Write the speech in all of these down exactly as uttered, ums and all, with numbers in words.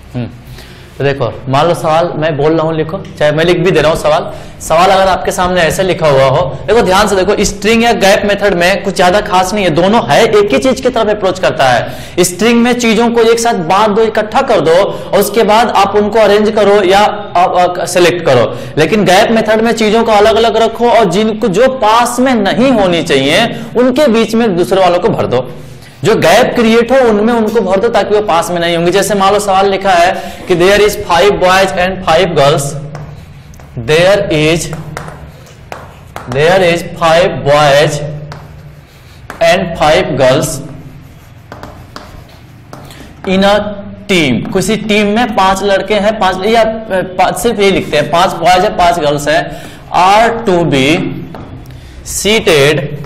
हम्म तो देखो, मान लो सवाल मैं बोल रहा हूं, लिखो, चाहे मैं लिख भी दे रहा हूं सवाल सवाल अगर आपके सामने ऐसे लिखा हुआ हो, देखो ध्यान से देखो, स्ट्रिंग या गैप मेथड में कुछ ज्यादा खास नहीं है, दोनों है एक ही चीज की तरफ अप्रोच करता है। स्ट्रिंग में चीजों को एक साथ बांध दो, इकट्ठा कर दो और उसके बाद आप उनको अरेंज करो या सेलेक्ट करो, लेकिन गैप मेथड में चीजों को अलग अलग रखो और जिनको जो पास में नहीं होनी चाहिए उनके बीच में दूसरे वालों को भर दो, जो गैप क्रिएट हो उनमें उनको भर दो ताकि वो पास में नहीं होंगे। जैसे मान लो सवाल लिखा है कि there is five boys and five girls, there is there is five boys and five girls in a team. किसी टीम में पांच लड़के हैं, पांच या पांच, सिर्फ ये लिखते हैं पांच बॉयज है पांच गर्ल्स है, are to be seated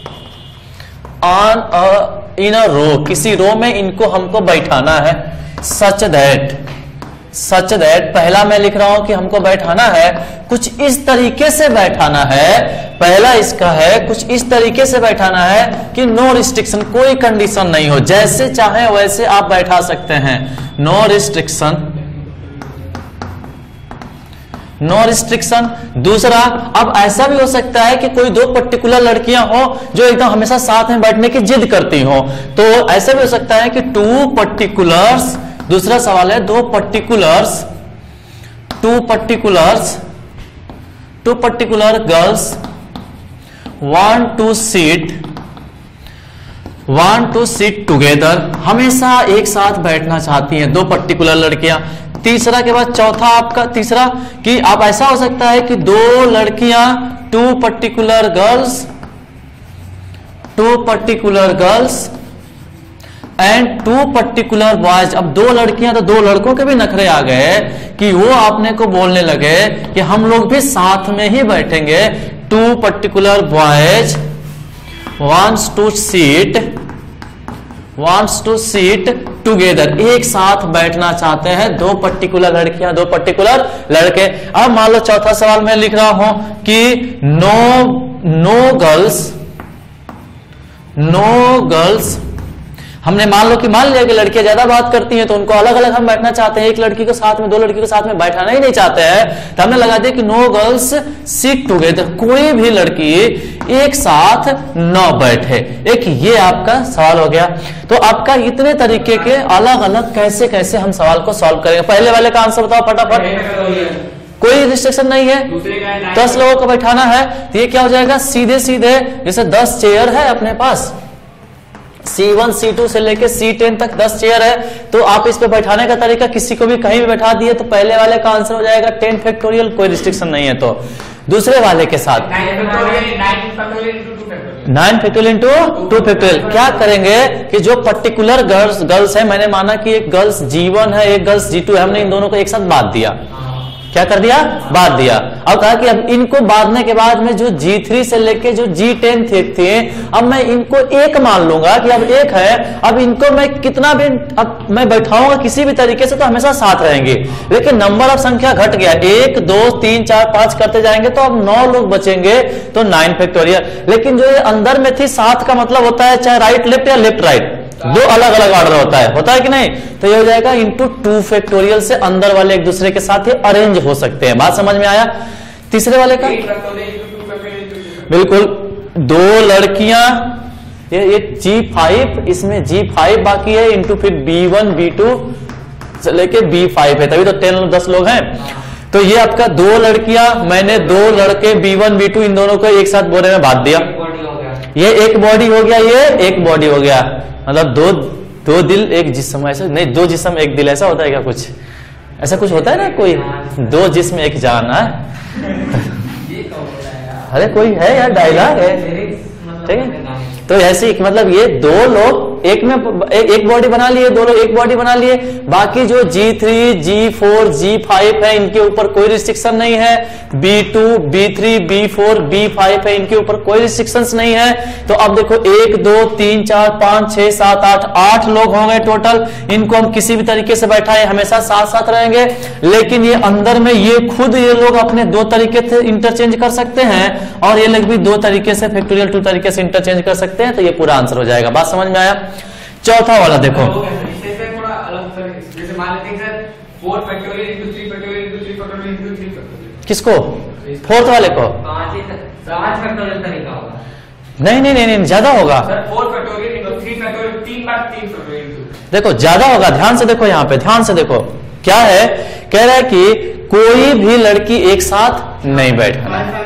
on a in a row, किसी रो में इनको हमको बैठाना है, सच दैट सच दैट पहला मैं लिख रहा हूं कि हमको बैठाना है, कुछ इस तरीके से बैठाना है, पहला इसका है कुछ इस तरीके से बैठाना है कि नो रिस्ट्रिक्शन, कोई कंडीशन नहीं हो, जैसे चाहे वैसे आप बैठा सकते हैं, नो रिस्ट्रिक्शन नो रिस्ट्रिक्शन। दूसरा, अब ऐसा भी हो सकता है कि कोई दो पर्टिकुलर लड़कियां हो जो एकदम हमेशा साथ में बैठने की जिद करती हो, तो ऐसा भी हो सकता है कि टू पर्टिकुलर्स, दूसरा सवाल है दो particulars two particulars two particular girls want to seat want to seat together, हमेशा एक साथ बैठना चाहती हैं दो पर्टिकुलर लड़कियां। तीसरा के बाद चौथा आपका तीसरा कि आप ऐसा हो सकता है कि दो लड़कियां, two particular girls two particular girls and two particular boys. अब दो लड़कियां तो दो लड़कों के भी नखरे आ गए कि वो आपने को बोलने लगे कि हम लोग भी साथ में ही बैठेंगे, two particular boys wants to seat wants to seat together, एक साथ बैठना चाहते हैं दो पर्टिकुलर लड़कियां दो पर्टिकुलर लड़के। अब मान लो चौथा सवाल मैं लिख रहा हूं कि no no girls no girls हमने मान लो कि मान लिया कि लड़कियां ज्यादा बात करती हैं तो उनको अलग अलग हम बैठना चाहते हैं, एक लड़की को साथ में दो लड़की को साथ में बैठाना ही नहीं चाहते हैं, तो हमने लगा दिया कि नो गर्ल्स सिट टुगेदर, कोई भी लड़की एक साथ न बैठे। एक ये आपका सवाल हो गया। तो आपका इतने तरीके के अलग अलग कैसे कैसे हम सवाल को सॉल्व करेंगे। पहले वाले का आंसर बताओ फटाफट। कोई रिस्ट्रिक्शन नहीं है, दस लोगों को बैठाना है, तो ये क्या हो जाएगा, सीधे सीधे जैसे दस चेयर है अपने पास, सी वन सी टू से लेके सी टेन तक दस चेयर है, तो आप इस पे बैठाने का तरीका किसी को भी कहीं भी बैठा दिए तो पहले वाले का आंसर हो जाएगा टेन फैक्टोरियल, कोई रिस्ट्रिक्शन नहीं है। तो दूसरे वाले के साथ nine factorial into two factorial क्या करेंगे कि जो पर्टिकुलर गर्ल्स गर्ल्स है, मैंने माना कि एक गर्ल्स जी वन है एक गर्ल्स जी टू है, हमने इन दोनों को एक साथ बांध दिया। क्या कर दिया, बांध दिया। अब कहा कि अब इनको बांधने के बाद में जो जी थ्री से लेके जो जी टेन थे, थे अब मैं इनको एक मान लूंगा कि अब एक है, अब इनको मैं कितना भी अब मैं बैठाऊंगा किसी भी तरीके से तो हमेशा साथ रहेंगे, लेकिन नंबर ऑफ संख्या घट गया, एक दो तीन चार पांच करते जाएंगे तो अब नौ लोग बचेंगे, तो नाइन फैक्टोरियल। लेकिन जो ये अंदर में थी सात का मतलब होता है चाहे राइट लेफ्ट या लेफ्ट राइट, दो अलग अलग ऑर्डर होता है होता है कि नहीं, तो ये हो जाएगा इंटू टू फैक्टोरियल से अंदर वाले एक दूसरे के साथ ही अरेंज हो सकते हैं। बात समझ में आया। तीसरे वाले का बिल्कुल, दो लड़कियां, ये ये जी फाइव, इसमें जी फाइव बाकी है इंटू फिर बी वन बी टू से लेके बी फाइव है, तभी तो टेन दस लोग हैं। तो ये आपका दो लड़कियां, मैंने दो लड़के बी वन बी टू इन दोनों को एक साथ बोरे में बांध दिया, ये एक बॉडी हो गया, ये एक बॉडी हो गया, मतलब दो दो दिल एक जिस्म, ऐसा नहीं, दो जिस्म एक दिल, ऐसा होता है क्या, कुछ ऐसा कुछ होता है ना, कोई दो जिस्म एक जान है। अरे कोई है यार, डायलॉग है, ठीक है। तो ऐसे ही मतलब ये दो लोग एक में एक, एक बॉडी बना लिए, दो लोग एक बॉडी बना लिए, बाकी जो G three G four G five है इनके ऊपर कोई रिस्ट्रिक्शन नहीं है, B two B three B four B five है इनके ऊपर कोई रिस्ट्रिक्शंस नहीं है। तो अब देखो एक दो तीन चार पांच छह सात आठ आठ लोग हो गए टोटल, इनको हम किसी भी तरीके से बैठाए हमेशा साथ साथ रहेंगे, लेकिन ये अंदर में ये खुद ये लोग अपने दो तरीके से इंटरचेंज कर सकते हैं और ये लोग भी दो तरीके से फैक्टोरियल टू तरीके से इंटरचेंज कर सकते हैं, तो ये पूरा आंसर हो जाएगा। बात समझ में आया। चौथा वाला देखो, थोड़ा अलग जैसे मान लेते हैं sir four factorial into three factorial into three factorial into three factorial. किसको? फोर्थ वाले को? पांच ही पांच फैक्टोरियल तरीका होगा। नहीं नहीं नहीं नहीं ज्यादा होगा sir four factorial into three factorial, तीन बार तीन फैक्टोरियल। देखो ज्यादा होगा, ध्यान से देखो, यहाँ पे ध्यान से देखो क्या है, कह रहा है कि कोई भी लड़की एक साथ नहीं बैठना है।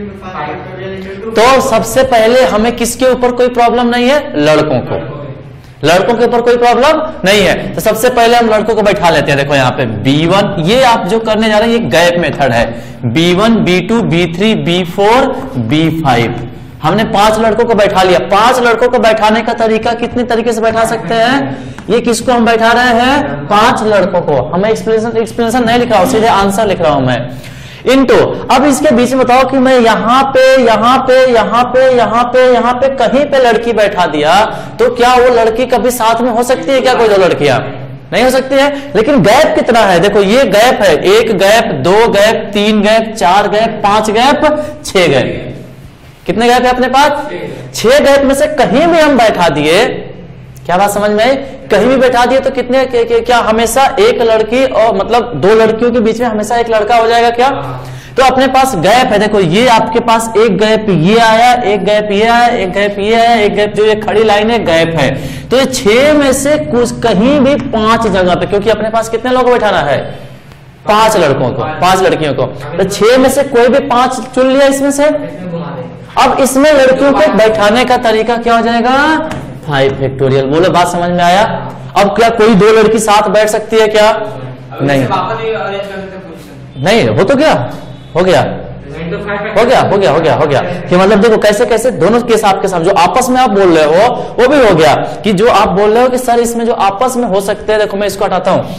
तो सबसे पहले हमें किसके ऊपर कोई प्रॉब्लम नहीं है? लड़कों को, लड़कों के ऊपर कोई प्रॉब्लम नहीं है। तो सबसे पहले हम लड़कों को बैठा लेते हैं। देखो यहाँ पे बी वन, ये आप जो करने जा रहे हैं ये गैप मेथड है। B one, B two, B three, B four, B five, हमने पांच लड़कों को बैठा लिया। पांच लड़कों को बैठाने का तरीका कितने तरीके से बैठा सकते हैं? ये किसको हम बैठा रहे हैं? पांच लड़कों को। हमें एक्सप्लेनेशन एक्सप्लेनेशन नहीं लिख रहा हूं, सीधे आंसर लिख रहा हूं मैं। इनटू, अब इसके बीच में बताओ कि मैं यहां पे यहां पे यहां पे यहां पे यहां पे कहीं पे लड़की बैठा दिया तो क्या वो लड़की कभी साथ में हो सकती है क्या? कोई दो लड़कियां नहीं हो सकती है। लेकिन गैप कितना है? देखो ये गैप है, एक गैप, दो गैप, तीन गैप, चार गैप, पांच गैप, छह गैप। कितने गैप है अपने पास? छह गैप में से कहीं भी हम बैठा दिए, क्या बात समझ में आई? कहीं भी बैठा दिए तो कितने के, के, क्या हमेशा एक लड़की और मतलब दो लड़कियों के बीच में हमेशा एक लड़का हो जाएगा क्या? तो अपने पास गैप है, देखो ये आपके पास एक गैप ये आया, एक गैप ये आया, एक गैप ये आया, एक गैप जो ये खड़ी लाइन है गैप है। तो ये छह में से कुछ कहीं भी पांच जगह पे, क्योंकि अपने पास कितने लोगों को बैठाना है? पांच लड़कों को, पांच लड़कियों को। तो छह में से कोई भी पांच चुन लिया इसमें से। अब इसमें लड़कियों को बैठाने का तरीका क्या हो जाएगा? Five factorial. बोलो बात समझ में आया? अब क्या कोई दो लड़की साथ बैठ सकती है क्या? नहीं नहीं, हो तो क्या हो गया हो गया हो गया हो गया हो गया कि मतलब देखो कैसे कैसे दोनों केस आपके साथ जो आपस में आप बोल रहे हो वो भी हो गया कि जो आप बोल रहे हो कि सर इसमें जो आपस में हो सकते हैं, देखो मैं इसको हटाता हूं।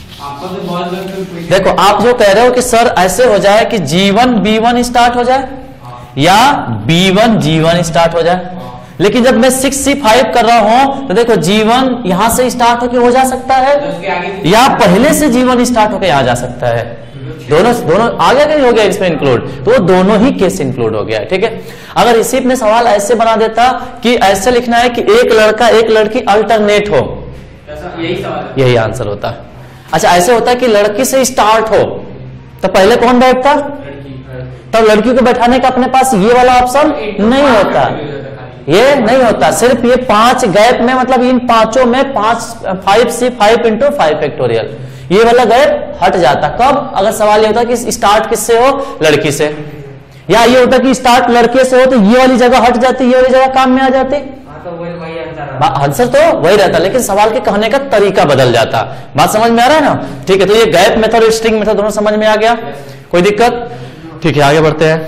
देखो आप जो कह रहे हो कि सर ऐसे हो जाए कि G one B one start हो जाए या B one G one start हो जाए, लेकिन जब मैं सिक्स सी फाइव कर रहा हूं तो देखो जी वन यहां से स्टार्ट होकर हो जा सकता है या पहले से जी वन स्टार्ट होकर यहां जा सकता है। दोनों दोनों आगे का ही हो गया इसमें इंक्लूड, तो वो दोनों ही केस इंक्लूड हो गया। ठीक है, अगर इसी में सवाल ऐसे बना देता कि ऐसे लिखना है कि एक लड़का एक लड़की अल्टरनेट हो, यही सवाल यही आंसर होता। अच्छा ऐसे होता है कि लड़की से स्टार्ट हो तो पहले कौन बैठता? तो लड़की को बैठाने का अपने पास ये वाला ऑप्शन नहीं होता, ये नहीं होता। सिर्फ ये पांच गैप में मतलब इन पांचों में पांच five C five into five factorial ये वाला गैप हट जाता। कब? अगर सवाल ये होता कि स्टार्ट किससे हो? लड़की से, या ये होता कि स्टार्ट लड़के से हो तो ये वाली जगह हट जाती, ये वाली जगह काम में आ जाती। आंसर तो वही रहता लेकिन सवाल के कहने का तरीका बदल जाता। बात समझ में आ रहा है ना? ठीक है, तो ये गैप मेथड और स्ट्रिंग मेथड दोनों समझ में आ गया, कोई दिक्कत? ठीक है, आगे बढ़ते हैं।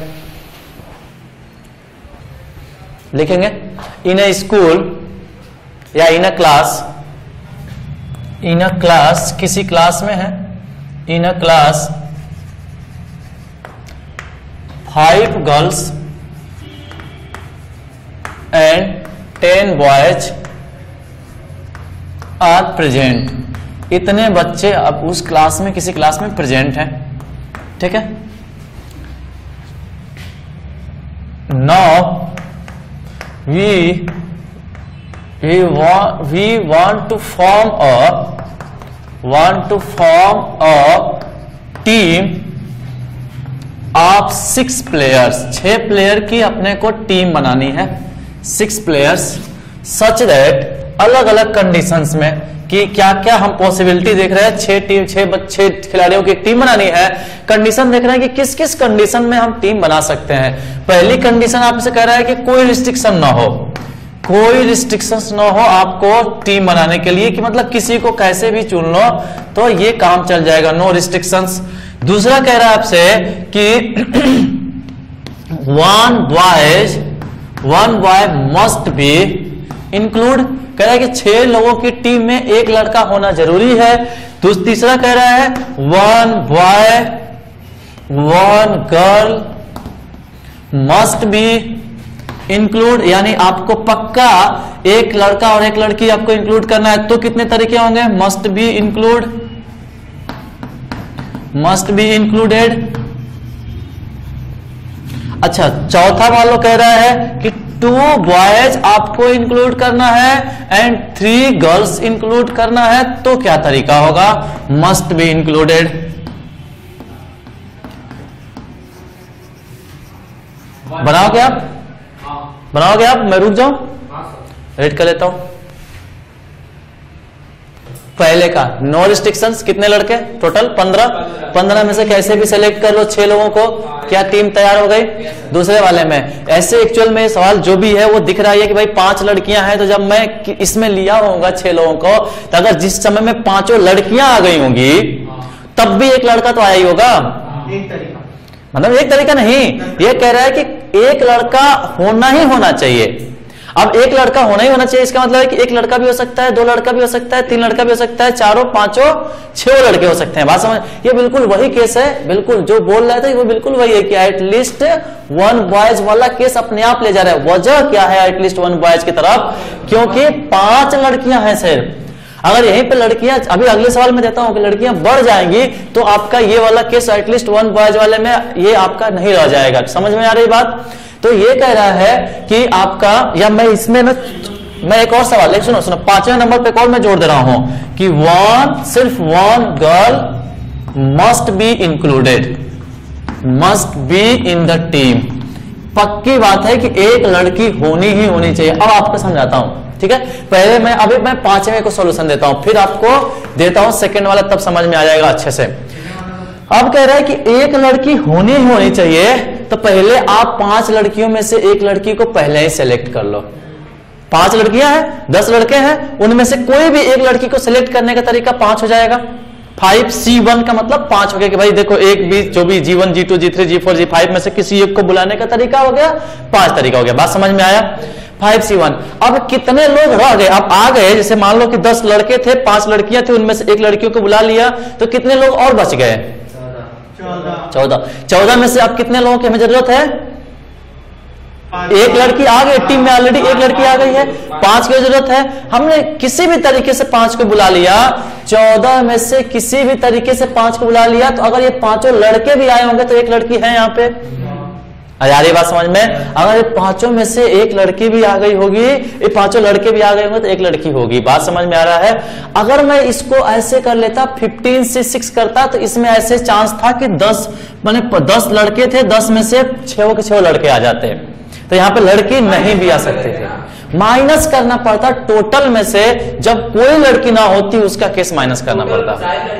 लिखेंगे इन अ स्कूल या in a class, in a class किसी क्लास में है, in a class five girls and ten boys are present. इतने बच्चे अब उस क्लास में किसी क्लास में प्रेजेंट हैं। ठीक है, now we we want we want to form a want to form a team of six players। छह प्लेयर की अपने को टीम बनानी है, सिक्स प्लेयर्स, सच दैट अलग अलग कंडीशंस में कि क्या क्या हम पॉसिबिलिटी देख रहे हैं। छह टीम छह छह खिलाड़ियों की टीम बनानी है, कंडीशन देख रहे हैं कि किस किस कंडीशन में हम टीम बना सकते हैं। पहली कंडीशन आपसे कह रहा है कि कोई रिस्ट्रिक्शन ना हो, कोई रिस्ट्रिक्शंस ना हो आपको टीम बनाने के लिए, कि मतलब किसी को कैसे भी चुन लो तो ये काम चल जाएगा, नो रिस्ट्रिक्शंस। दूसरा कह रहा है आपसे कि one boys one boy must be include, कह रहा है कि छह लोगों की टीम में एक लड़का होना जरूरी है। तो तीसरा कह रहा है one boy one girl must be include, यानी आपको पक्का एक लड़का और एक लड़की आपको इंक्लूड करना है। तो कितने तरीके होंगे? Must be include, must be included. अच्छा, चौथा वालों कह रहा है कि टू बॉयज आपको इंक्लूड करना है एंड थ्री गर्ल्स इंक्लूड करना है, तो क्या तरीका होगा? Must be included. बनाओगे आप? बनाओगे आप? मैं रुक जाऊं, रेड कर लेता हूं। पहले का नो रिस्ट्रिक्शंस, कितने लड़के टोटल? पंद्रह। पंद्रह में से कैसे भी सेलेक्ट कर लो छह लोगों को, क्या टीम तैयार हो गई? दूसरे वाले में ऐसे एक्चुअल में सवाल जो भी है वो दिख रहा है कि भाई पांच लड़कियां हैं, तो जब मैं इसमें लिया होगा छह लोगों को, तो अगर जिस समय में पांचों लड़कियां आ गई होंगी तब भी एक लड़का तो आया ही होगा। एक तरीका मतलब एक तरीका नहीं, ये कह रहा है कि एक लड़का होना ही होना चाहिए। अब एक लड़का होना ही होना चाहिए, इसका मतलब है कि एक लड़का भी हो सकता है, दो लड़का भी हो सकता है, तीन लड़का भी हो सकता है, चारों पांचों छह लड़के हो सकते हैं। बात समझ? ये बिल्कुल वही केस है, बिल्कुल जो बोल रहा था वो बिल्कुल वही है कि एटलीस्ट वन बॉयज वाला केस अपने आप ले जा रहा है। वजह क्या है एटलीस्ट वन बॉयज की तरफ? क्योंकि पांच लड़कियां हैं सिर्फ। अगर यहीं पे लड़कियां, अभी अगले सवाल में देता हूं कि लड़कियां बढ़ जाएंगी तो आपका ये वाला केस एटलीस्ट वन बॉयज वाले में ये आपका नहीं रह जाएगा। समझ में आ रही बात? तो ये कह रहा है कि आपका, या मैं इसमें ना मैं एक और सवाल है, सुनो सुनो पांचवें नंबर पे कॉल मैं जोड़ दे रहा हूं कि वन, सिर्फ one girl must be included, must be in the team. पक्की बात है कि एक लड़की होनी ही होनी चाहिए। अब आपको समझाता हूं, ठीक है? पहले मैं अभी मैं पांचवें को सॉल्यूशन देता हूं, फिर आपको देता हूं सेकंड वाला, तब समझ में आ जाएगा अच्छे से। अब कह रहा है कि एक लड़की होनी ही होनी चाहिए, तो पहले आप पांच लड़कियों में से एक लड़की को पहले ही सेलेक्ट कर लो। पांच लड़कियां हैं, दस लड़के हैं, उनमें से कोई भी एक लड़की को सिलेक्ट करने का तरीका पांच हो जाएगा। फाइव सी वन का मतलब पांच हो गया कि भाई देखो एक भी जो भी G one G two G three G four G five में से किसी एक को बुलाने का तरीका हो गया, पांच तरीका हो गया। बात समझ में आया? Five C one. अब कितने लोग रह गए? अब आ गए, जैसे मान लो कि दस लड़के थे, पांच लड़कियां थी, उनमें से एक लड़कियों को बुला लिया, तो कितने लोग और बच गए? चौदह। चौदह में से अब कितने लोगों की हमें जरूरत है? एक लड़की आ गई टीम में, ऑलरेडी एक लड़की आ गई है, पांच की जरूरत है। हमने किसी भी तरीके से पांच को बुला लिया, चौदह में से किसी भी तरीके से पांच को बुला लिया, तो अगर ये पांचों लड़के भी आए होंगे तो एक लड़की है यहाँ पे। यार ये बात समझ में? अगर ये पांचों में से एक लड़की भी आ गई होगी, ये पांचों लड़के भी आ गए होंगे तो एक लड़की होगी। बात समझ में आ रहा है? अगर मैं इसको ऐसे कर लेता, फिफ्टीन से सिक्स करता, तो इसमें ऐसे चांस था कि दस माने दस लड़के थे, दस में से छह के छह लड़के आ जाते, तो यहाँ पे लड़की नहीं भी आ सकते थे। माइनस करना पड़ता टोटल में से, जब कोई लड़की ना होती उसका केस माइनस करना पड़ता।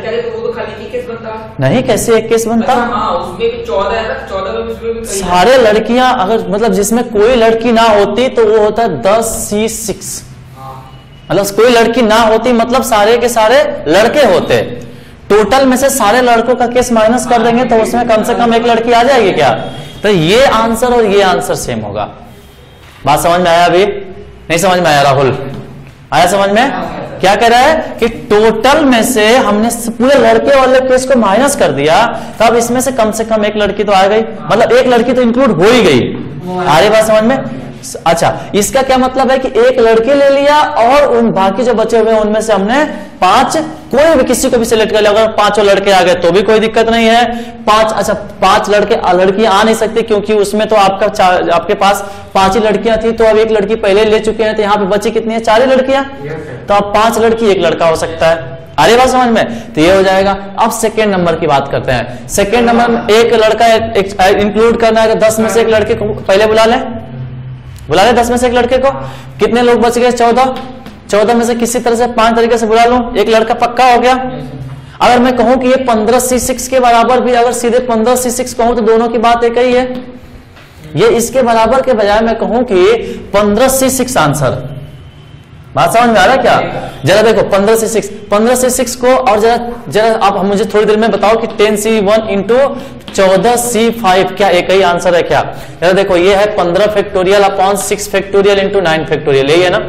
नहीं, कैसे एक केस बनता? उसमें भी चौदह है ना, चौदह में उसमें भी सारे लड़कियां अगर मतलब जिसमें कोई लड़की ना होती तो वो होता है दस सी सिक्स। मतलब कोई लड़की ना होती मतलब सारे के सारे लड़के होते। टोटल में से सारे लड़कों का केस माइनस कर देंगे तो उसमें कम से कम एक लड़की आ जाएगी क्या? तो ये आंसर और ये आंसर सेम होगा। बात समझ में आया? अभी नहीं समझ में आया? राहुल आया समझ में? क्या कह रहा है कि टोटल में से हमने पूरे लड़के वाले केस को माइनस कर दिया, तो अब इसमें से कम से कम एक लड़की तो आ गई, मतलब एक लड़की तो इंक्लूड हो ही गई। आ रही बात समझ में? अच्छा, इसका क्या मतलब है कि एक लड़के ले लिया और उन बाकी जो बचे हुए उनमें से हमने पांच, कोई भी किसी को भी सिलेक्ट कर लिया। अगर पांचों लड़के आ गए तो भी कोई दिक्कत नहीं है। पांच, अच्छा पांच लड़के लड़कियां आ नहीं सकती क्योंकि उसमें तो आपका आपके पास पांच ही लड़कियां थी, तो अब एक लड़की पहले ले चुके हैं, तो यहाँ पे बची कितनी है? चार ही लड़कियां। तो अब पांच लड़की एक लड़का हो सकता है। अरे बात समझ में? तो ये हो जाएगा। अब सेकेंड नंबर की बात करते हैं। सेकेंड नंबर में एक लड़का इंक्लूड करना है, दस में से एक लड़के को पहले बुला ले, बुला ले दस में से एक लड़के को। कितने लोग बच गए? चौदह। चौदह में से किसी तरह से पांच तरीके से बुला लूं, एक लड़का पक्का हो गया। अगर मैं कहूं कि ये पंद्रह सी सिक्स के बराबर भी, अगर सीधे पंद्रह सी सिक्स कहूं तो दोनों की बात एक ही है। ये इसके बराबर के बजाय मैं कहूं कि पंद्रह सी सिक्स आंसर। बात समझ में आ रहा है क्या? जरा देखो पंद्रह से सिक्स, पंद्रह से सिक्स को और जरा जरा आप मुझे थोड़ी देर में बताओ कि टेन सी वन इंटू चौदह सी फाइव क्या एक ही आंसर है क्या? जरा देखो ये है पंद्रह factorial upon six factorial into nine factorial, यही है ना?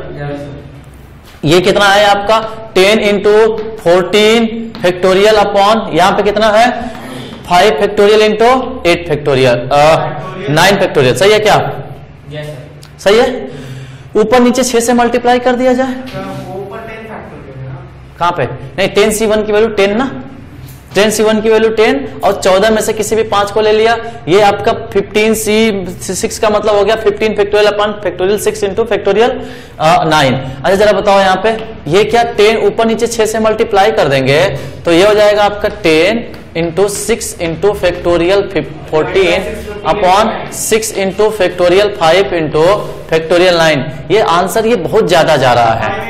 ये कितना है आपका? Ten into fourteen factorial upon यहाँ पे कितना है? Five factorial into eight factorial, nine factorial. सही है क्या? सही है। ऊपर नीचे छह से मल्टीप्लाई कर दिया जाए। कहां पे? नहीं, टेन सी वन की वैल्यू टेन ना, टेन सी वन की वैल्यू टेन और चौदह में से किसी भी पांच को ले लिया, ये आपका फिफ्टीन सी सिक्स का मतलब हो गया fifteen factorial upon factorial six into factorial nine. अच्छा जरा बताओ यहाँ पे ये क्या टेन ऊपर नीचे छह से मल्टीप्लाई कर देंगे तो ये हो जाएगा आपका ten into six into factorial fourteen upon six into factorial five into factorial nine. ये आंसर ये बहुत ज्यादा जा रहा है।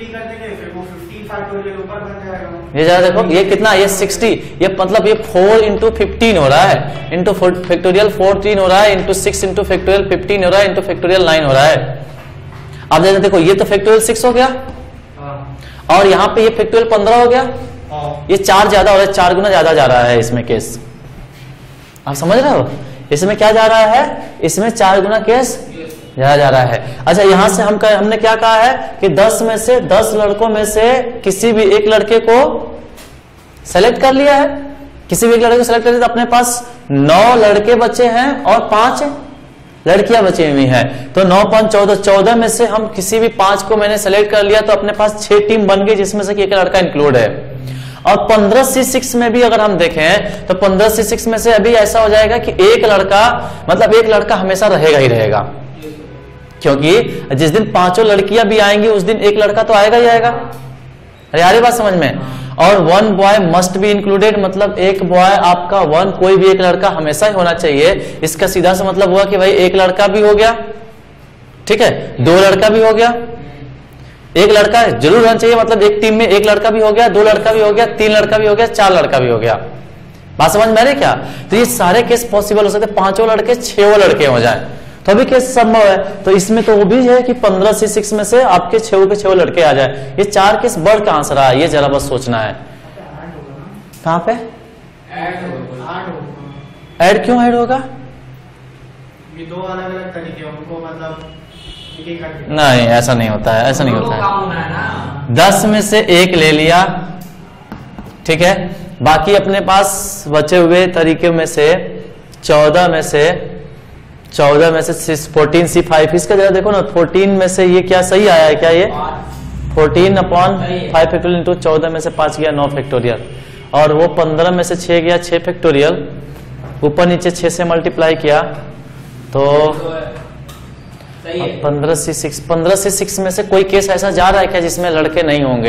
ये जरा देखो ये कितना, ये सिक्सटी, ये मतलब ये फोर इंटू फिफ्टीन हो रहा है, इंटू फैक्टोरियल फोर्टीन हो रहा है, into six into factorial fifteen हो रहा है, इंटू फैक्टोरियल नाइन हो रहा है। अब जैसे देखो ये तो फैक्टोरियल सिक्स हो गया और यहाँ पे ये फैक्टोरियल पंद्रह हो गया, ये चार ज्यादा हो रहा है, चार गुना ज्यादा जा रहा है इसमें केस। आप समझ रहे हो, इसमें क्या जा रहा है, इसमें चार गुना केस ज्यादा जा रहा है। अच्छा यहां से हम कह, हमने क्या कहा है कि दस में से दस लड़कों में से किसी भी एक लड़के को सेलेक्ट कर लिया है, किसी भी एक लड़के को सेलेक्ट कर लिया तो अपने पास नौ लड़के बचे हैं और पांच लड़कियां बची हुई हैं। तो नौ पांच चौदह, चौदह में से हम किसी भी पांच को मैंने सेलेक्ट कर लिया तो अपने पास छह टीम बन गई जिसमें से एक लड़का इंक्लूड है। और पंद्रह सी सिक्स में भी अगर हम देखें तो पंद्रह सी सिक्स में से अभी ऐसा हो जाएगा कि एक लड़का मतलब एक लड़का हमेशा रहेगा ही रहेगा, क्योंकि जिस दिन पांचों लड़कियां भी आएंगी उस दिन एक लड़का तो आएगा ही आएगा। अरे यार ये बात समझ में। और one boy must be included, मतलब एक बॉय आपका वन कोई भी एक लड़का हमेशा ही होना चाहिए। इसका सीधा सा मतलब हुआ कि भाई एक लड़का भी हो गया, ठीक है, दो लड़का भी हो गया, एक लड़का जरूर होना चाहिए, मतलब एक टीम में एक लड़का भी हो गया, दो लड़का भी हो गया, तीन लड़का भी हो गया, चार लड़का भी हो गया। बात समझ में आ रही क्या? तो ये सारे केस पॉसिबल हो सकते, पांचों लड़के छह लड़के हो जाए तो भी केस संभव है। तो इसमें तो वो भी है कि पंद्रह से सिक्स में से आपके छह के छह लड़के आ जाए। ये चार केस बढ़ का आंसर है, ये जरा बस सोचना है। कहां पे ऐड क्यों ऐड होगा? ये दो अलग अलग तरीके उनको मतलब नहीं ऐसा नहीं होता है, ऐसा नहीं होता है। दस में से एक ले लिया, ठीक है, बाकी अपने पास बचे हुए तरीके में से चौदह में से चौदह में से फोर्टीन सी फाइव, इसका जरा देखो ना, फोर्टीन में से ये क्या सही आया है क्या? ये fourteen upon five factorial into चौदह में से पांच गया नौ फैक्टोरियल, और वो पंद्रह में से छह गया छह फैक्टोरियल, ऊपर नीचे छह से मल्टीप्लाई किया तो पंद्रह से सिक्स, पंद्रह से सिक्स में से कोई केस ऐसा जा रहा है क्या जिसमें लड़के नहीं होंगे?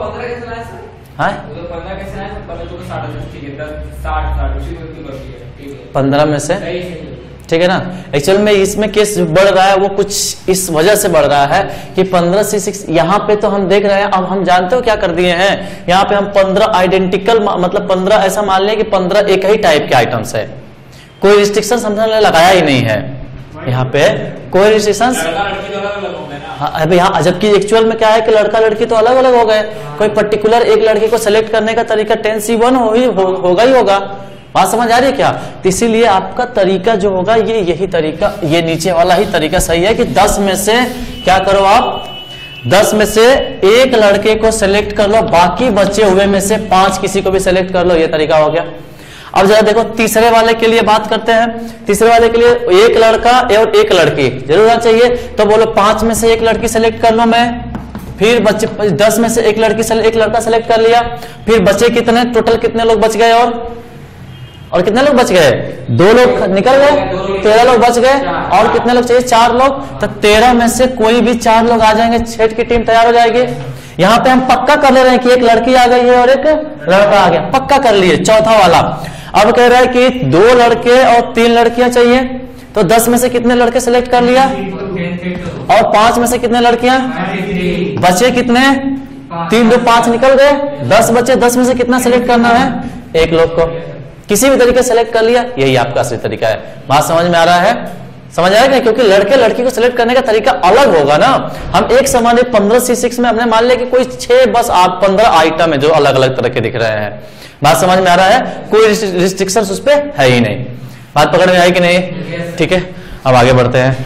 पंद्रह में से, ठीक है ना। एक्चुअल में इसमें केस जो बढ़ रहा है वो कुछ इस वजह से बढ़ रहा है कि पंद्रह से सिक्स, यहाँ पे तो हम देख रहे हैं, अब हम जानते हो क्या कर दिए हैं, यहाँ पे हम पंद्रह आइडेंटिकल, मतलब पंद्रह ऐसा मान लें कि पंद्रह एक ही टाइप के आइटम्स है, कोई रिस्ट्रिक्शन समझने लगाया ही नहीं है यहाँ पे, कोई रिस्ट्रिक्शन। हाँ यहाँ जबकि एक्चुअल में क्या है कि लड़का लड़की तो अलग अलग हो गए, कोई पर्टिकुलर एक लड़के को सेलेक्ट करने का तरीका टेन सी वन हो ही हो, होगा ही होगा। बात समझ आ रही है क्या? तो इसीलिए आपका तरीका जो होगा ये यही तरीका, ये नीचे वाला ही तरीका सही है कि दस में से क्या करो आप, दस में से एक लड़के को सेलेक्ट कर लो, बाकी बचे हुए में से पांच किसी को भी सेलेक्ट कर लो, ये तरीका हो गया। अब जरा देखो तीसरे वाले के लिए बात करते हैं। तीसरे वाले के लिए एक लड़का और एक लड़की जरूर होना चाहिए, तो बोलो पांच में से एक लड़की सेलेक्ट कर लो मैं, फिर बच्चे दस में से एक लड़की एक लड़का सेलेक्ट कर लिया, फिर बचे कितने, टोटल कितने लोग बच गए, और और कितने लोग बच गए, दो लोग निकल गए, तेरह लोग बच गए, और कितने लोग चाहिए, चार लोग, तो तेरह में से कोई भी चार लोग आ जाएंगे, छह की टीम तैयार हो जाएगी। यहाँ पे हम पक्का कर ले रहे हैं कि एक लड़की आ गई है और एक लड़का आ गया, पक्का कर लिए चौथा वाला। अब कह रहा है कि दो लड़के और तीन लड़कियां चाहिए, तो दस में से कितने लड़के सेलेक्ट कर लिया, और पांच में से कितने लड़कियां बचे, कितने, तीन दो पांच निकल गए, दस बचे, दस में से कितना सेलेक्ट करना है, एक लोग को किसी भी तरीके सेलेक्ट कर लिया, यही आपका असली तरीका है। बात समझ में आ रहा है? समझ आएगा, क्योंकि लड़के लड़की को सिलेक्ट करने का तरीका अलग होगा ना। हम एक समान पंद्रह सी सिक्स में हमने मान लिया कि कोई छह बस आप पंद्रह आइटम है जो अलग अलग तरह के दिख रहे हैं। बात समझ में आ रहा है? कोई रिस्ट्रिक्शन उस पर है ही नहीं। बात पकड़ में आई कि नहीं? ठीक है, अब आगे बढ़ते हैं।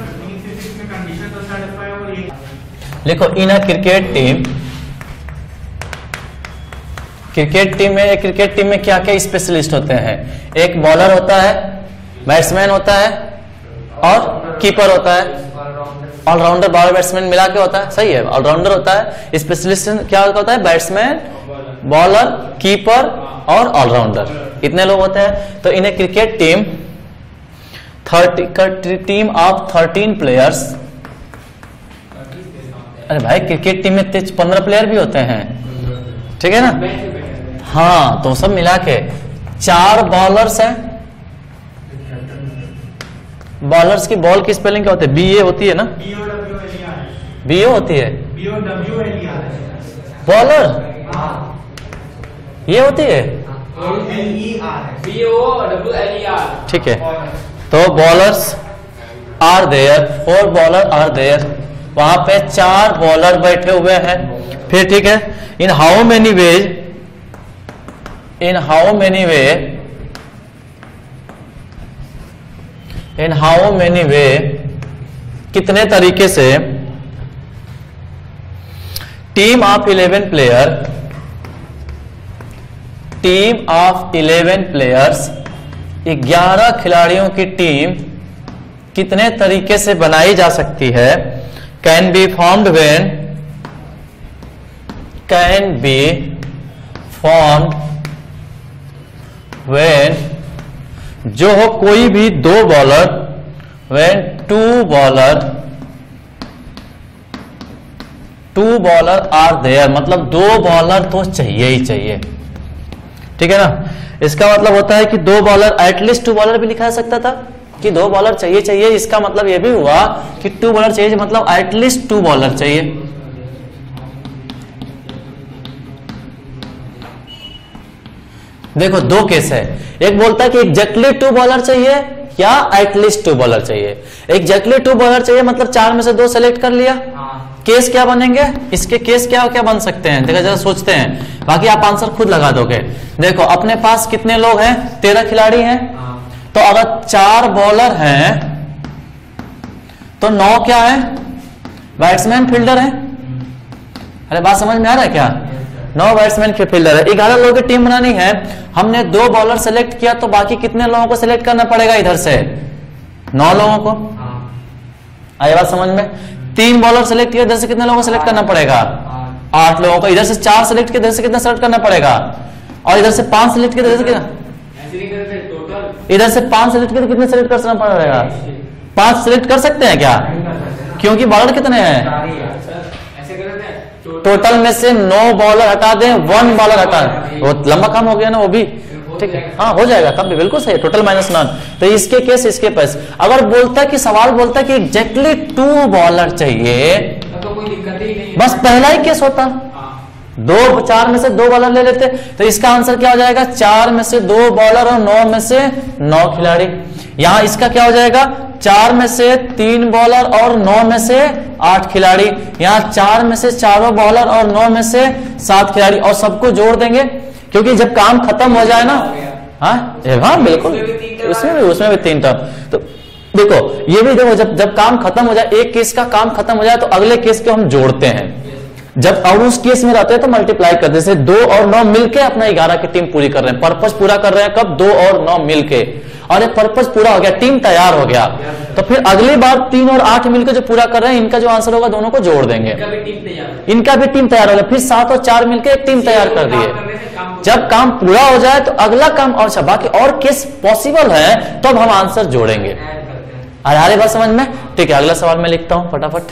देखो in a cricket team, cricket team में क्रिकेट टीम में क्या क्या स्पेशलिस्ट होते हैं? एक बॉलर होता है, बैट्समैन होता है और कीपर होता है। ऑलराउंडर बॉलर बैट्समैन मिला के होता है, सही है, ऑलराउंडर होता है। स्पेशलिस्ट क्या होता है? बैट्समैन, बॉलर, कीपर और ऑलराउंडर, इतने लोग होते हैं। तो in a cricket team thirty team of thirteen players, अरे भाई क्रिकेट टीम में तेज पंद्रह प्लेयर भी होते हैं, ठीक है ना। हाँ, तो सब मिला के चार बॉलर्स हैं। बॉलर्स की बॉल की स्पेलिंग क्या होती है? बी ए होती है ना, बी ए होती है बॉलर, ये होती है, ठीक है। तो bowlers are there, four bowler are there, वहां पे चार बॉलर बैठे हुए हैं। फिर ठीक है, in how many ways, in how many way, in how many way, कितने तरीके से, team of eleven player, team of eleven players, ग्यारह खिलाड़ियों की टीम कितने तरीके से बनाई जा सकती है। Can be formed when, can be formed when, जो हो कोई भी दो bowler, when two bowler, two bowler are there, मतलब दो बॉलर तो चाहिए ही चाहिए, ठीक है ना। इसका मतलब होता है कि दो बॉलर, एटलीस्ट टू बॉलर भी लिखा जा सकता था कि दो बॉलर चाहिए चाहिए, इसका मतलब यह भी हुआ कि टू बॉलर चाहिए, मतलब एटलीस्ट टू बॉलर चाहिए। देखो दो केस है, एक बोलता है कि एग्जैक्टली टू बॉलर चाहिए या एटलीस्ट टू बॉलर चाहिए। एग्जैक्टली टू बॉलर चाहिए मतलब चार में से दो सेलेक्ट कर लिया, केस क्या बनेंगे, इसके केस क्या क्या बन सकते हैं, देखो जरा सोचते हैं, बाकी आप आंसर खुद लगा दोगे। देखो अपने पास कितने लोग हैं, तेरह खिलाड़ी हैं, तो अगर चार बॉलर हैं तो नौ क्या है, बैट्समैन फील्डर है। अरे बात समझ में आ रहा है क्या, नौ बैट्समैन के फील्डर है। ग्यारह लोगों की टीम बनानी है, हमने दो बॉलर सेलेक्ट किया तो बाकी कितने लोगों को सेलेक्ट करना पड़ेगा, इधर से नौ लोगों को, आई बात समझ में। तीन बॉलर सेलेक्ट किया, इधर से कितने लोगों को सेलेक्ट करना पड़ेगा, आठ लोगों को। इधर से चार सेलेक्ट किया, इधर से कितना सेलेक्ट करना पड़ेगा, और इधर से पांच सेलेक्ट किया, इधर से कितना, इधर से पांच सेलेक्ट किया तो कितने सेलेक्ट करना पड़ेगा, पांच सेलेक्ट कर सकते हैं क्या, क्योंकि बॉलर कितने हैं, टोटल में से नौ बॉलर हटा दें, वन बॉलर हटा दें, वो लंबा काम हो गया ना वो भी, ठीक है। हाँ हो जाएगा तब भी, बिल्कुल सही, टोटल माइनस नॉन। तो इसके केस इसके पास, अगर बोलता है कि सवाल बोलता है कि एग्जैक्टली टू बॉलर चाहिए, तो कोई दिक्कत ही नहीं, बस पहला ही केस होता, दो चार में से दो बॉलर ले लेते, तो इसका आंसर क्या हो जाएगा, चार में से दो बॉलर और नौ में से नौ खिलाड़ी। यहां इसका क्या हो जाएगा, चार में से तीन बॉलर और नौ में से आठ खिलाड़ी, यहां चार में से चारों बॉलर और नौ में से सात खिलाड़ी, और सबको जोड़ देंगे क्योंकि जब काम खत्म हो जाए ना, हाँ हाँ बिल्कुल, उसमें भी उसमें भी तीन टर्म। तो देखो ये भी देखो, जब जब काम खत्म हो जाए, एक केस का काम खत्म हो जाए तो अगले केस को हम जोड़ते हैं, जब और उस केस में रहते हैं तो मल्टीप्लाई करते हैं। जैसे दो और नौ मिलके अपना ग्यारह की टीम पूरी कर रहे हैं, पर्पस पूरा कर रहे हैं कब, दो और नौ मिलके, और ये पर्पस पूरा हो गया, टीम तैयार हो गया, तो फिर अगली बार तीन और आठ मिलकर जो पूरा कर रहे हैं, इनका जो आंसर होगा दोनों को जोड़ देंगे, इनका भी टीम तैयार हो गया, फिर सात और चार मिलकर एक टीम तैयार कर दिए। जब काम पूरा हो जाए तो अगला काम, और अच्छा बाकी और केस पॉसिबल है तो अब हम आंसर जोड़ेंगे। आ रही बात समझ में, ठीक है। अगला सवाल मैं लिखता हूं फटाफट।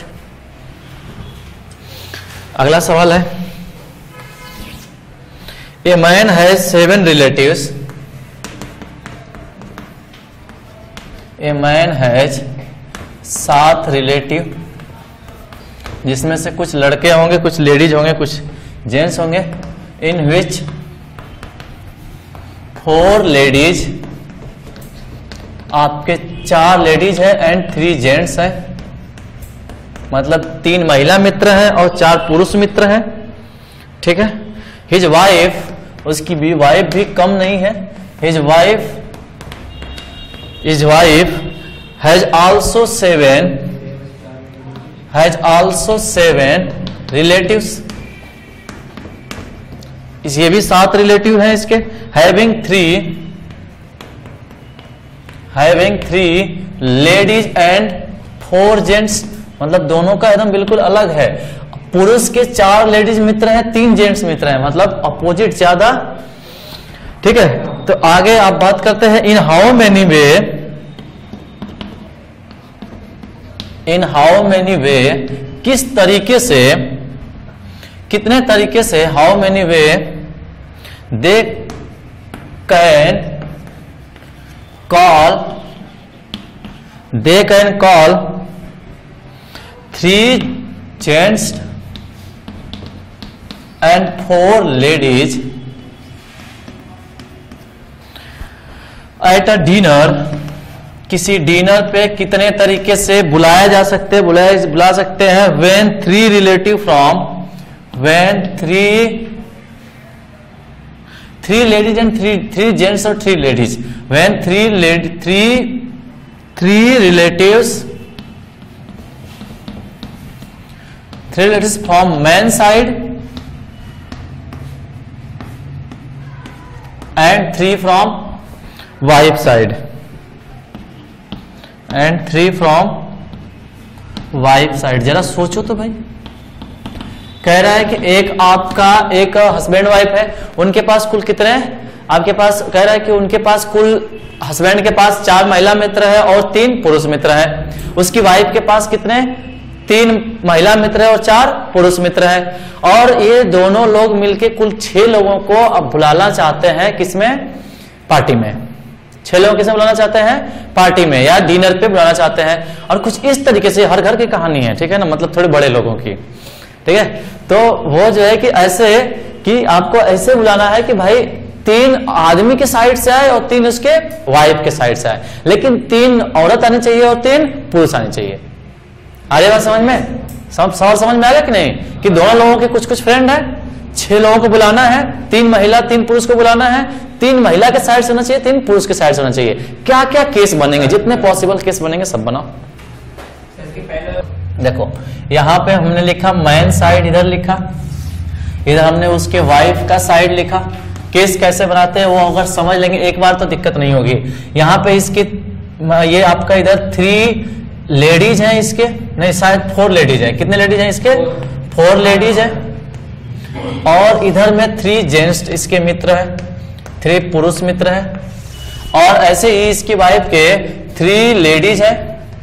अगला सवाल है, a man has seven relatives, a man has सात रिलेटिव, जिसमें से कुछ लड़के होंगे, कुछ लेडीज होंगे, कुछ जेंट्स होंगे। इन विच फोर लेडीज, आपके चार लेडीज है एंड थ्री जेंट्स है, मतलब तीन महिला मित्र हैं और चार पुरुष मित्र हैं, ठीक है। हिज वाइफ, उसकी भी वाइफ भी कम नहीं है, his wife his wife has also seven has also seven relatives, ये भी सात रिलेटिव हैं इसके। Having three having three ladies and four gents, मतलब दोनों का एकदम बिल्कुल अलग है। पुरुष के चार लेडीज मित्र हैं, तीन जेंट्स मित्र हैं, मतलब अपोजिट ज्यादा। ठीक है, तो आगे आप बात करते हैं in how many way, in how many way, किस तरीके से, कितने तरीके से, how many way they can call, they can call three gents and four ladies at a dinner, किसी डिनर पे कितने तरीके से बुलाया जा सकते हैं, बुलाया बुला सकते हैं when three relative from, when three three ladies and three three gents और three ladies, when three lady three three relatives three relatives from man side and three from wife side, and three from wife side. जरा सोचो तो भाई, कह रहा है कि एक आपका एक हस्बैंड वाइफ है, उनके पास कुल कितने हैं, आपके पास कह रहा है कि उनके पास कुल, हस्बैंड के पास चार महिला मित्र है और तीन पुरुष मित्र है, उसकी वाइफ के पास कितने, तीन महिला मित्र है और चार पुरुष मित्र है, और ये दोनों लोग मिलके कुल छह लोगों को अब बुलाना चाहते हैं, किसमें, पार्टी में। छह लोग किसे बुलाना चाहते हैं, पार्टी में या डिनर पे बुलाना चाहते हैं। और कुछ इस तरीके से हर घर की कहानी है, ठीक है ना, मतलब थोड़े बड़े लोगों की, ठीक है। तो वो जो है कि ऐसे कि आपको ऐसे बुलाना है कि भाई तीन आदमी के साइड से आए और तीन उसके वाइफ के साइड से आए, लेकिन तीन औरत आनी चाहिए और तीन पुरुष आनी चाहिए। आ रही बात समझ में, सब सवाल समझ में आ गया कि नहीं, कि दोनों लोगों के कुछ कुछ फ्रेंड है, छह लोगों को बुलाना है, तीन महिला तीन पुरुष को बुलाना है, तीन महिला के साइड से होना चाहिए, तीन पुरुष के साइड से होना चाहिए। क्या क्या केस बनेंगे, जितने पॉसिबल केस बनेंगे सब बनाओ। देखो यहां पे हमने लिखा मैन साइड, इधर लिखा, इधर हमने उसके वाइफ का साइड लिखा। केस कैसे बनाते हैं वो अगर समझ लेंगे एक बार तो दिक्कत नहीं होगी। यहाँ पे इसके ये आपका इधर थ्री लेडीज हैं, इसके नहीं शायद फोर लेडीज हैं, कितने लेडीज हैं इसके, फोर लेडीज हैं, और इधर में थ्री जेंट्स इसके मित्र है, थ्री पुरुष मित्र है, और ऐसे ही इसकी वाइफ के थ्री लेडीज है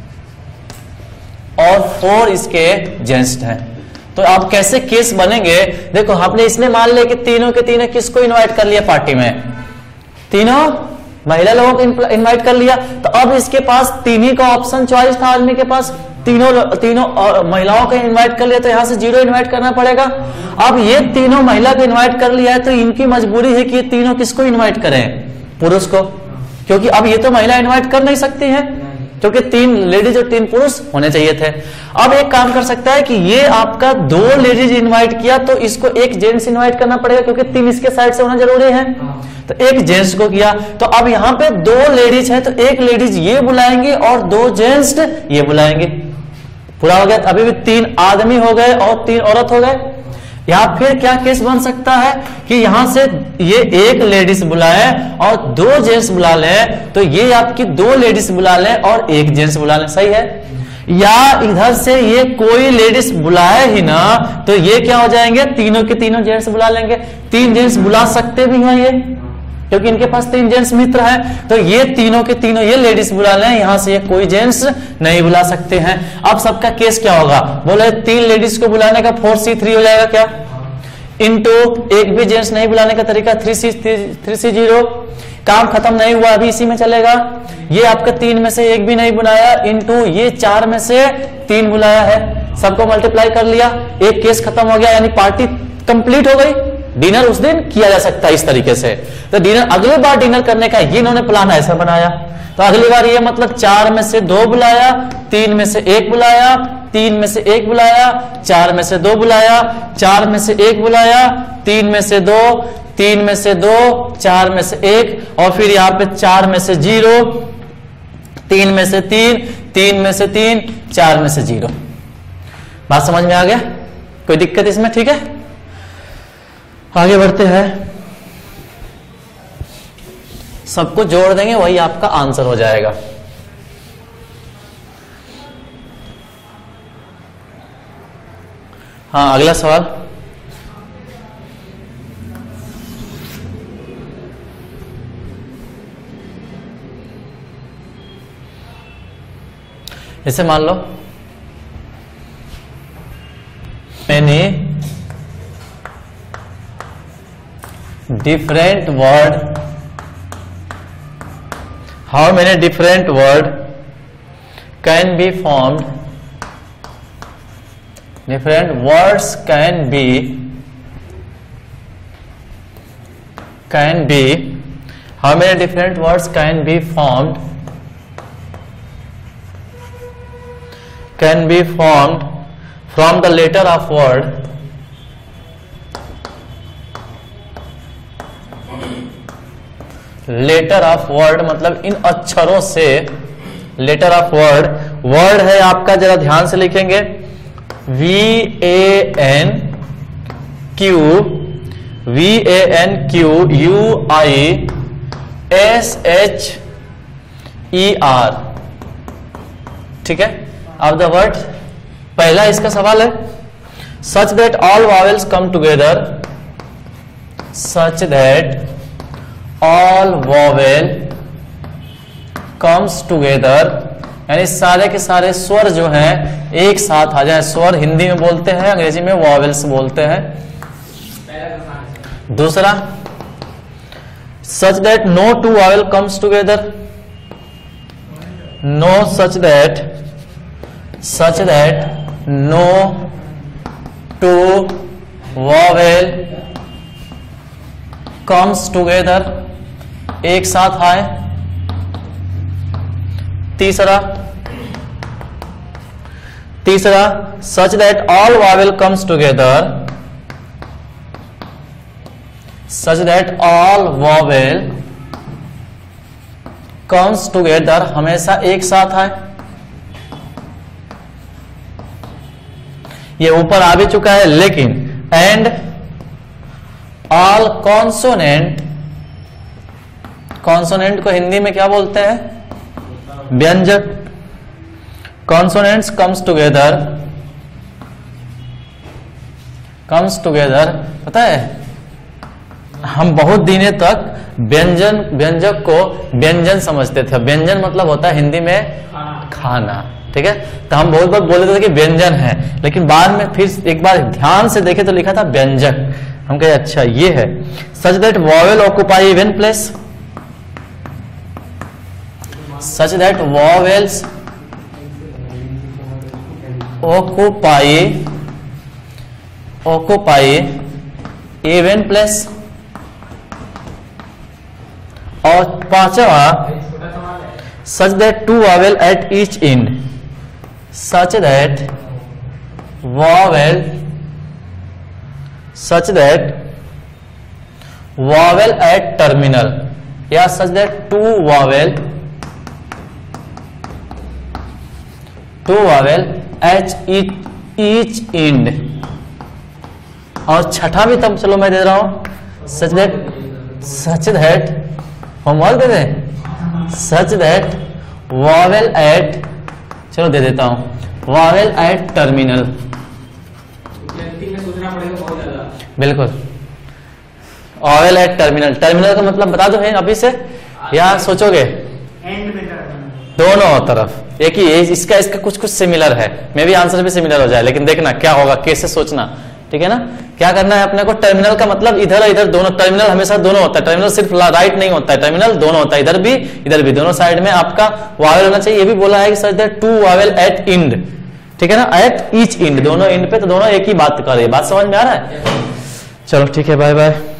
और फोर इसके जेंट्स हैं। तो अब कैसे केस बनेंगे, देखो आपने इसने मान लिया कि तीनों के तीनों किसको इनवाइट कर लिया पार्टी में, तीनों महिला लोगों को इनवाइट कर लिया, तो अब इसके पास तीन ही का ऑप्शन चॉइस था आदमी के पास, तीनों तीनों महिलाओं को इनवाइट कर लिया, तो यहां से जीरो इनवाइट करना पड़ेगा। अब ये तीनों महिला को इनवाइट कर लिया है, तो इनकी मजबूरी है कि ये तीनों किसको इनवाइट करें, पुरुष को, क्योंकि अब ये तो महिला इनवाइट कर नहीं सकती है, क्योंकि तीन लेडीज और तीन पुरुष होने चाहिए थे। अब एक काम कर सकता है कि ये आपका दो लेडीज इनवाइट किया, तो इसको एक जेंट्स इनवाइट करना पड़ेगा, क्योंकि तीन इसके साइड से होना जरूरी है, तो एक जेंट्स को किया। तो अब यहाँ पे दो लेडीज है, तो एक लेडीज ये बुलाएंगे और दो जेंट्स ये बुलाएंगे, पूरा हो गया। अभी भी तीन आदमी हो गए और तीन औरत हो गए। या फिर क्या केस बन सकता है कि यहां से ये एक लेडीज बुलाए और दो जेंट्स बुला ले, तो ये आपकी दो लेडीज बुला ले और एक जेंट्स बुला ले, सही है। या इधर से ये कोई लेडीज बुलाए ही ना, तो ये क्या हो जाएंगे, तीनों के तीनों जेंट्स बुला लेंगे। तीन जेंट्स बुला सकते भी हैं ये, क्योंकि इनके पास तीन जेंट्स मित्र हैं, तो ये तीनों के तीनों ये लेडीज बुला लें, यहां से ये कोई जेंट्स नहीं बुला सकते हैं। अब सबका केस क्या होगा, बोले तीन लेडीज को बुलाने का फोर सी थ्री हो जाएगा क्या, इनटू एक भी जेंट्स नहीं बुलाने का तरीका three C three C zero, काम खत्म नहीं हुआ अभी इसी में चलेगा। ये आपका तीन में से एक भी नहीं बुलाया, इनटू ये चार में से तीन बुलाया है, सबको मल्टीप्लाई कर लिया, एक केस खत्म हो गया, यानी पार्टी कंप्लीट हो गई। डिनर उस दिन किया जा सकता है इस तरीके से। तो डिनर अगली बार डिनर करने का ये इन्होंने प्लान ऐसा बनाया, तो अगली बार ये मतलब चार में से दो बुलाया, तीन में से एक बुलाया, तीन में से एक बुलाया, चार में से दो बुलाया, चार में से एक बुलाया, तीन में से दो, तीन में से दो, चार में से एक, और फिर यहाँ पे चार में से जीरो, तीन में से तीन, तीन में से तीन, चार में से जीरो। बात समझ में आ गया, कोई दिक्कत इसमें, ठीक है। आगे बढ़ते हैं, सबको जोड़ देंगे, वही आपका आंसर हो जाएगा। हाँ अगला सवाल, जैसे मान लो many different word, how many different word can be formed, different words can be can be how many different words can be formed can be formed from the letter of word letter of word मतलब इन अक्षरों से, letter of word, word है आपका, जरा ध्यान से लिखेंगे, V A N Q, V A N Q U I S H E R, ठीक है। अब द वर्ड, पहला इसका सवाल है, such that all vowels come together, such that all vowel comes together, यानी सारे के सारे स्वर जो हैं एक साथ आ जाए। स्वर हिंदी में बोलते हैं, अंग्रेजी में वॉवेल्स बोलते हैं। दूसरा, such that no two vowel comes together, no such that, such that no two vowel comes together, एक साथ आए। तीसरा, तीसरा such that all vowel comes together, such that all vowel comes together, हमेशा एक साथ आए। ये ऊपर आ भी चुका है, लेकिन एंड ऑल कॉन्सोनेंट, कॉन्सोनेंट को हिंदी में क्या बोलते हैं? व्यंजक। Consonants comes together, comes together, पता है हम बहुत दिनों तक व्यंजन, व्यंजक को व्यंजन समझते थे। व्यंजन मतलब होता है हिंदी में खाना, ठीक है। तो हम बहुत बार बोलते थे कि व्यंजन है, लेकिन बाद में फिर एक बार ध्यान से देखे तो लिखा था व्यंजक। हम कहे अच्छा ये है। Such that vowel occupy even place, such that vowels occupy, occupy even place. और पांचवा, such that two vowel at each end, such that vowel, such that vowel at terminal, या such that two vowel, two vowel at each end. और छठा भी तब चलो मैं दे रहा हूं, such that, such that homework दे दें, सच दैट वॉवेल एट, चलो दे देता हूं, वॉवेल एट टर्मिनल। बिल्कुल, वॉवेल एट टर्मिनल। टर्मिनल का मतलब बता दो है अभी से, या सोचोगे? एंड में दोनों तरफ एक ही, इसका इसका कुछ कुछ सिमिलर है, मे भी आंसर भी सिमिलर हो जाए, लेकिन देखना क्या होगा, कैसे सोचना, ठीक है ना। क्या करना है अपने को, टर्मिनल का मतलब इधर इधर दोनों, टर्मिनल हमेशा दोनों होता है, टर्मिनल सिर्फ राइट नहीं होता है, टर्मिनल दोनों होता है, इधर भी इधर भी, दोनों साइड में आपका वावेल होना चाहिए। ये भी बोला है कि such that two vowel at end, ठीक है ना, एट ईच इंड, दोनों इंड पे, तो दोनों एक ही बात कर रही है। बात समझ में आ रहा है? चलो ठीक है, बाय बाय।